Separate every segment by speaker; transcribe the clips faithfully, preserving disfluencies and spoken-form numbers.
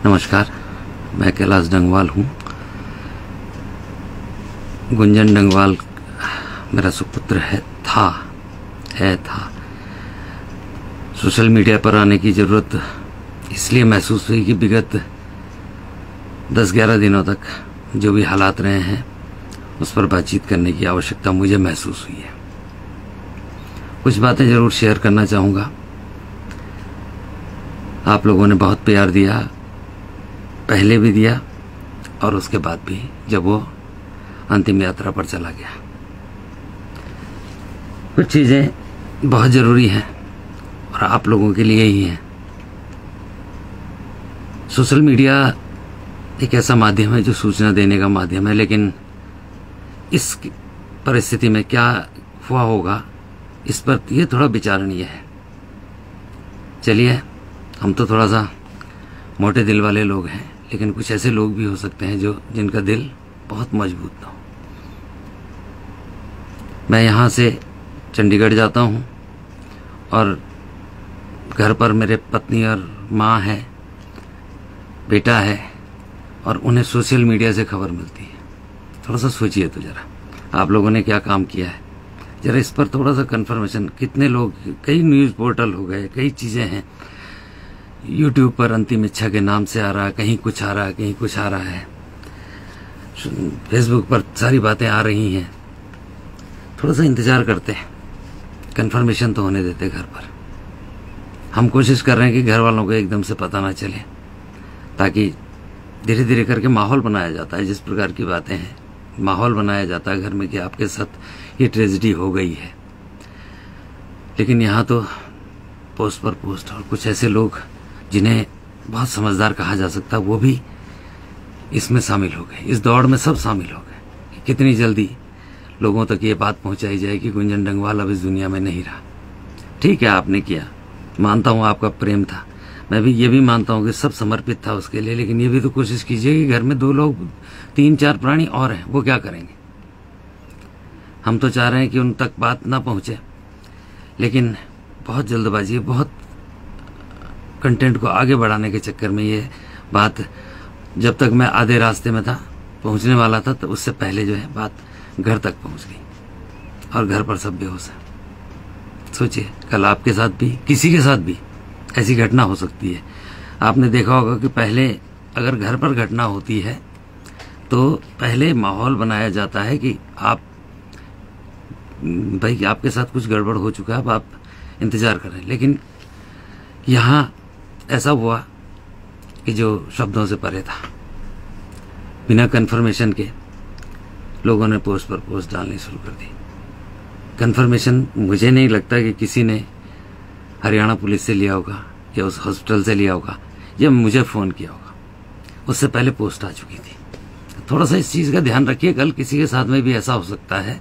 Speaker 1: नमस्कार, मैं कैलाश डंगवाल हूँ। गुंजन डंगवाल मेरा सुपुत्र है था है था सोशल मीडिया पर आने की ज़रूरत इसलिए महसूस हुई कि विगत दस ग्यारह दिनों तक जो भी हालात रहे हैं उस पर बातचीत करने की आवश्यकता मुझे महसूस हुई है। कुछ बातें ज़रूर शेयर करना चाहूँगा। आप लोगों ने बहुत प्यार दिया, पहले भी दिया और उसके बाद भी जब वो अंतिम यात्रा पर चला गया। कुछ चीज़ें बहुत ज़रूरी हैं और आप लोगों के लिए ही हैं। सोशल मीडिया एक ऐसा माध्यम है जो सूचना देने का माध्यम है, लेकिन इस परिस्थिति में क्या हुआ होगा इस पर ये थोड़ा विचारणीय है। चलिए, हम तो थोड़ा सा मोटे दिल वाले लोग हैं, लेकिन कुछ ऐसे लोग भी हो सकते हैं जो जिनका दिल बहुत मजबूत ना हो। मैं यहाँ से चंडीगढ़ जाता हूँ और घर पर मेरे पत्नी और माँ है, बेटा है और उन्हें सोशल मीडिया से खबर मिलती है। थोड़ा सा सोचिए तो ज़रा, आप लोगों ने क्या काम किया है ज़रा इस पर थोड़ा सा कंफर्मेशन। कितने लोग, कई न्यूज़ पोर्टल हो गए, कई चीज़ें हैं, यूट्यूब पर अंतिम इच्छा के नाम से आ रहा है, कहीं कुछ आ रहा है, कहीं कुछ आ रहा है, फेसबुक पर सारी बातें आ रही हैं। थोड़ा सा इंतज़ार करते हैं, कंफर्मेशन तो होने देते घर पर। हम कोशिश कर रहे हैं कि घर वालों को एकदम से पता ना चले, ताकि धीरे धीरे करके माहौल बनाया जाता है। जिस प्रकार की बातें हैं, माहौल बनाया जाता है घर में कि आपके साथ ये ट्रेजेडी हो गई है। लेकिन यहाँ तो पोस्ट पर पोस्ट, और कुछ ऐसे लोग जिन्हें बहुत समझदार कहा जा सकता है वो भी इसमें शामिल हो गए। इस दौड़ में सब शामिल हो गए। कितनी जल्दी लोगों तक ये बात पहुंचाई जाए कि गुंजन डंगवाल अब इस दुनिया में नहीं रहा। ठीक है, आपने किया, मानता हूँ आपका प्रेम था, मैं भी ये भी मानता हूँ कि सब समर्पित था उसके लिए, लेकिन ये भी तो कोशिश कीजिए कि घर में दो लोग, तीन चार प्राणी और हैं, वो क्या करेंगे। हम तो चाह रहे हैं कि उन तक बात ना पहुंचे, लेकिन बहुत जल्दबाजी, बहुत कंटेंट को आगे बढ़ाने के चक्कर में ये बात, जब तक मैं आधे रास्ते में था, पहुंचने वाला था, तो उससे पहले जो है बात घर तक पहुंच गई और घर पर सब बेहोश है। सोचिए, कल आपके साथ भी, किसी के साथ भी ऐसी घटना हो सकती है। आपने देखा होगा कि पहले अगर घर पर घटना होती है तो पहले माहौल बनाया जाता है कि आप, भाई आपके साथ कुछ गड़बड़ हो चुका है, अब आप इंतजार करें। लेकिन यहाँ ऐसा हुआ कि जो शब्दों से परे था। बिना कंफर्मेशन के लोगों ने पोस्ट पर पोस्ट डालनी शुरू कर दी। कंफर्मेशन मुझे नहीं लगता कि किसी ने हरियाणा पुलिस से लिया होगा या उस हॉस्पिटल से लिया होगा या मुझे फ़ोन किया होगा। उससे पहले पोस्ट आ चुकी थी। थोड़ा सा इस चीज़ का ध्यान रखिए, कल किसी के साथ में भी ऐसा हो सकता है।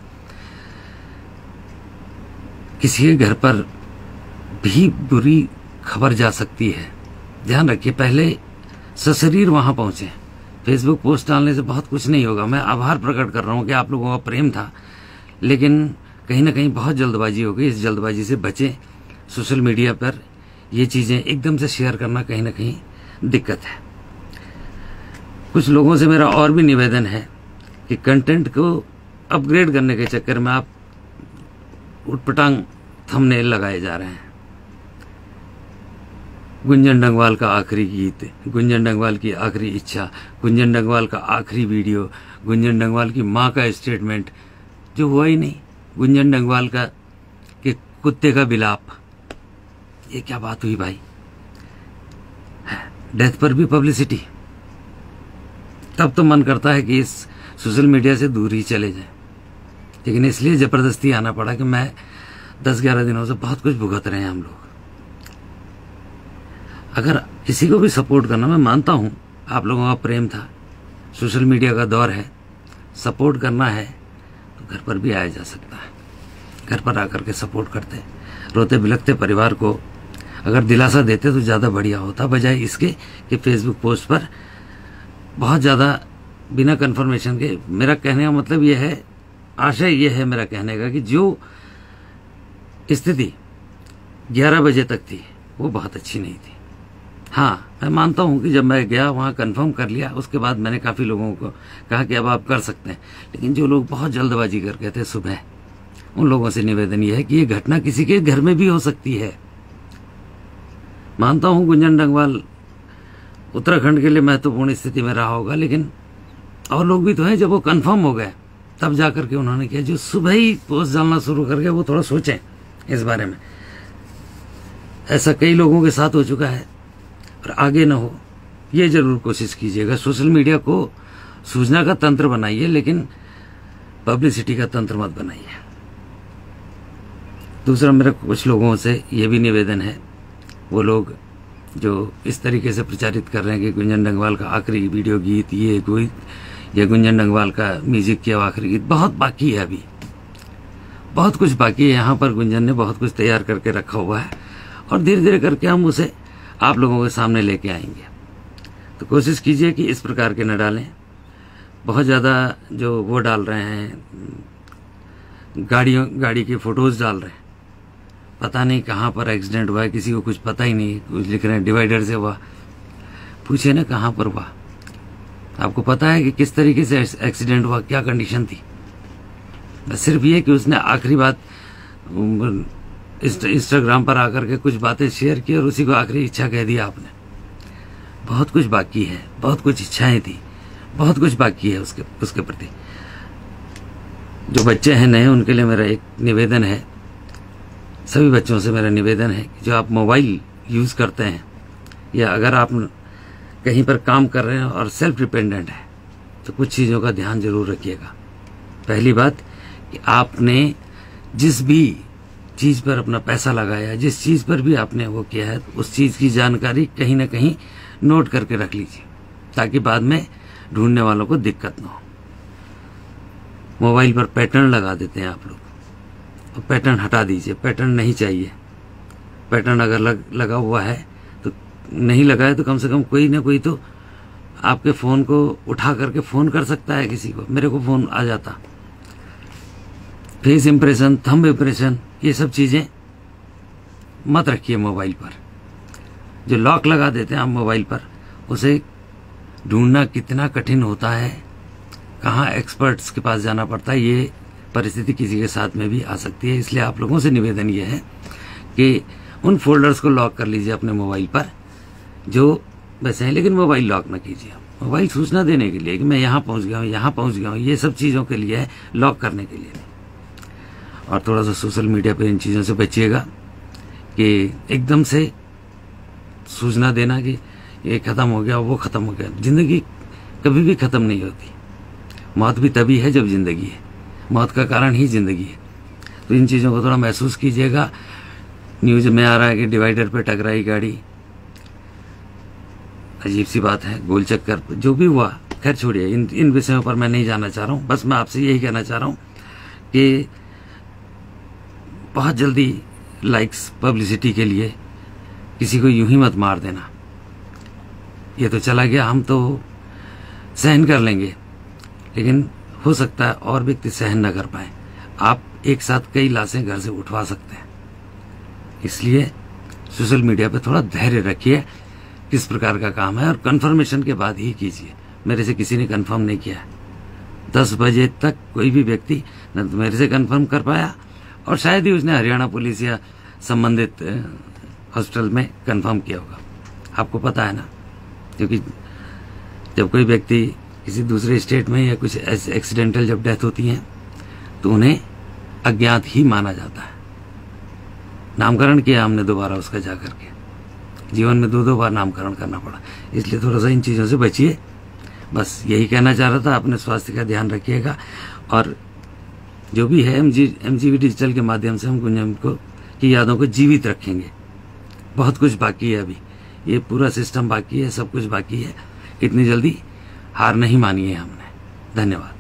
Speaker 1: किसी के घर पर भी बुरी खबर जा सकती है। ध्यान रखिए, पहले सशरीर वहां पहुंचे। फेसबुक पोस्ट डालने से बहुत कुछ नहीं होगा। मैं आभार प्रकट कर रहा हूं कि आप लोगों का प्रेम था, लेकिन कहीं ना कहीं बहुत जल्दबाजी हो गई। इस जल्दबाजी से बचें। सोशल मीडिया पर ये चीज़ें एकदम से शेयर करना कहीं ना कहीं दिक्कत है। कुछ लोगों से मेरा और भी निवेदन है कि कंटेंट को अपग्रेड करने के चक्कर में आप उटपटांग थंबनेल लगाए जा रहे हैं। गुंजन डंगवाल का आखिरी गीत, गुंजन डंगवाल की आखिरी इच्छा, गुंजन डंगवाल का आखिरी वीडियो, गुंजन डंगवाल की माँ का स्टेटमेंट जो हुआ ही नहीं, गुंजन डंगवाल का कि कुत्ते का बिलाप। ये क्या बात हुई भाई। डेथ पर भी पब्लिसिटी। तब तो मन करता है कि इस सोशल मीडिया से दूर ही चले जाएं, लेकिन इसलिए जबरदस्ती आना पड़ा कि मैं दस ग्यारह दिनों से बहुत कुछ भुगत रहे हैं हम लोग। अगर किसी को भी सपोर्ट करना, मैं मानता हूं आप लोगों का प्रेम था, सोशल मीडिया का दौर है, सपोर्ट करना है तो घर पर भी आया जा सकता है। घर पर आकर के सपोर्ट करते, रोते बिलखते परिवार को अगर दिलासा देते तो ज़्यादा बढ़िया होता, बजाय इसके कि फेसबुक पोस्ट पर बहुत ज़्यादा बिना कंफर्मेशन के। मेरा कहने का मतलब यह है, आशय यह है मेरा कहने का, कि जो स्थिति ग्यारह बजे तक थी वो बहुत अच्छी नहीं थी। हाँ, मैं मानता हूं कि जब मैं गया वहां कंफर्म कर लिया, उसके बाद मैंने काफी लोगों को कहा कि अब आप कर सकते हैं। लेकिन जो लोग बहुत जल्दबाजी कर गए थे सुबह, उन लोगों से निवेदन यह है कि ये घटना किसी के घर में भी हो सकती है। मानता हूं गुंजन डंगवाल उत्तराखंड के लिए महत्वपूर्ण स्थिति में रहा होगा, लेकिन और लोग भी तो हैं। जब वो कंफर्म हो गए तब जाकर के उन्होंने किया। जो सुबह ही पोस्ट डालना शुरू कर गए वो थोड़ा सोचें इस बारे में। ऐसा कई लोगों के साथ हो चुका है और आगे ना हो, ये जरूर कोशिश कीजिएगा। सोशल मीडिया को सूचना का तंत्र बनाइए, लेकिन पब्लिसिटी का तंत्र मत बनाइए। दूसरा, मेरा कुछ लोगों से ये भी निवेदन है, वो लोग जो इस तरीके से प्रचारित कर रहे हैं कि गुंजन डंगवाल का आखिरी वीडियो गीत ये कोई, या गुंजन डंगवाल का म्यूजिक किया आखिरी गीत, बहुत बाकी है, अभी बहुत कुछ बाकी है। यहाँ पर गुंजन ने बहुत कुछ तैयार करके रखा हुआ है और धीरे धीरे करके हम उसे आप लोगों के सामने लेके आएंगे। तो कोशिश कीजिए कि इस प्रकार के न डालें। बहुत ज़्यादा जो वो डाल रहे हैं, गाड़ियों गाड़ी की फोटोज डाल रहे हैं, पता नहीं कहाँ पर एक्सीडेंट हुआ है, किसी को कुछ पता ही नहीं। कुछ लिख रहे हैं डिवाइडर से हुआ, पूछे ना कहाँ पर हुआ। आपको पता है कि किस तरीके से एक्सीडेंट हुआ, क्या कंडीशन थी? बस सिर्फ ये कि उसने आखिरी बात इंस्टाग्राम पर आकर के कुछ बातें शेयर की और उसी को आखिरी इच्छा कह दिया आपने। बहुत कुछ बाकी है, बहुत कुछ इच्छाएं थी, बहुत कुछ बाकी है उसके उसके प्रति। जो बच्चे हैं नए, उनके लिए मेरा एक निवेदन है, सभी बच्चों से मेरा निवेदन है कि जो आप मोबाइल यूज करते हैं या अगर आप कहीं पर काम कर रहे हैं और सेल्फ डिपेंडेंट है, तो कुछ चीज़ों का ध्यान जरूर रखिएगा। पहली बात कि आपने जिस भी चीज़ पर अपना पैसा लगाया, जिस चीज़ पर भी आपने वो किया है, उस चीज़ की जानकारी कहीं ना कहीं नोट करके रख लीजिए, ताकि बाद में ढूंढने वालों को दिक्कत ना हो। मोबाइल पर पैटर्न लगा देते हैं आप लोग, तो पैटर्न हटा दीजिए। पैटर्न नहीं चाहिए। पैटर्न अगर लग, लगा हुआ है तो नहीं लगा है तो कम से कम कोई ना कोई तो आपके फ़ोन को उठा करके फ़ोन कर सकता है किसी को। मेरे को फ़ोन आ जाता। फेस इंप्रेशन, थंब इंप्रेशन, ये सब चीज़ें मत रखिए मोबाइल पर। जो लॉक लगा देते हैं आप मोबाइल पर, उसे ढूंढना कितना कठिन होता है, कहाँ एक्सपर्ट्स के पास जाना पड़ता है, ये परिस्थिति किसी के साथ में भी आ सकती है। इसलिए आप लोगों से निवेदन ये है कि उन फोल्डर्स को लॉक कर लीजिए अपने मोबाइल पर जो वैसे हैं, लेकिन मोबाइल लॉक ना कीजिए। मोबाइल सूचना देने के लिए कि मैं यहाँ पहुँच गया हूँ, यहाँ पहुँच गया हूँ, ये सब चीज़ों के लिए है, लॉक करने के लिए नहीं। और थोड़ा सा सोशल मीडिया पे इन चीज़ों से बचिएगा कि एकदम से सूचना देना कि ये ख़त्म हो गया, वो ख़त्म हो गया। ज़िंदगी कभी भी ख़त्म नहीं होती। मौत भी तभी है जब ज़िंदगी है। मौत का कारण ही ज़िंदगी है। तो इन चीज़ों को थोड़ा महसूस कीजिएगा। न्यूज़ में आ रहा है कि डिवाइडर पे टकराई गाड़ी, अजीब सी बात है। गोल चक्कर, जो भी हुआ, खैर छोड़िए, इन इन विषयों पर मैं नहीं जाना चाह रहा हूँ। बस मैं आपसे यही कहना चाह रहा हूँ कि बहुत जल्दी लाइक्स, पब्लिसिटी के लिए किसी को यूं ही मत मार देना। ये तो चला गया, हम तो सहन कर लेंगे, लेकिन हो सकता है और व्यक्ति सहन न कर पाए। आप एक साथ कई लाशें घर से उठवा सकते हैं। इसलिए सोशल मीडिया पे थोड़ा धैर्य रखिए। किस प्रकार का काम है और कंफर्मेशन के बाद ही कीजिए। मेरे से किसी ने कंफर्म नहीं किया है। दस बजे तक कोई भी व्यक्ति न तो मेरे से कंफर्म कर पाया और शायद ही उसने हरियाणा पुलिस या संबंधित हॉस्पिटल में कंफर्म किया होगा। आपको पता है ना, क्योंकि जब कोई व्यक्ति किसी दूसरे स्टेट में या कुछ एक्सीडेंटल जब डेथ होती है तो उन्हें अज्ञात ही माना जाता है। नामकरण किया हमने दोबारा उसका जाकर के, जीवन में दो दो बार नामकरण करना पड़ा। इसलिए थोड़ा सा इन चीज़ों से बचिए। बस यही कहना चाह रहा था। अपने स्वास्थ्य का ध्यान रखिएगा और जो भी है एमजी एमजीवी डिजिटल के माध्यम से हम गुंजन को की यादों को जीवित रखेंगे। बहुत कुछ बाकी है अभी, ये पूरा सिस्टम बाकी है, सब कुछ बाकी है। इतनी जल्दी हार नहीं मानी है हमने। धन्यवाद।